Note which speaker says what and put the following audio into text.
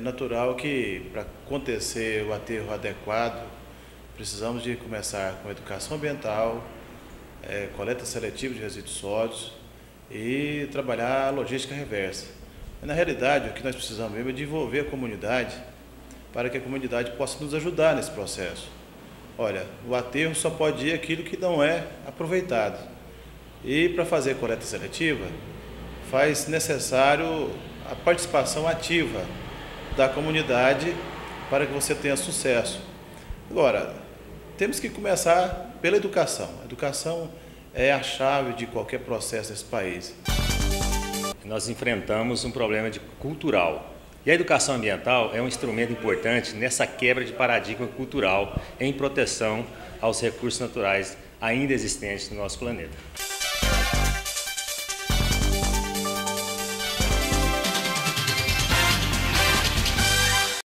Speaker 1: natural que, para acontecer o aterro adequado, precisamos de começar com educação ambiental, coleta seletiva de resíduos sólidos e trabalhar a logística reversa. Na realidade, o que nós precisamos mesmo é de envolver a comunidade para que a comunidade possa nos ajudar nesse processo. Olha, o aterro só pode ir aquilo que não é aproveitado. E para fazer coleta seletiva, faz necessário a participação ativa da comunidade para que você tenha sucesso. Agora, temos que começar pela educação. A educação é a chave de qualquer processo nesse país.
Speaker 2: Nós enfrentamos um problema cultural. E a educação ambiental é um instrumento importante nessa quebra de paradigma cultural em proteção aos recursos naturais ainda existentes no nosso planeta.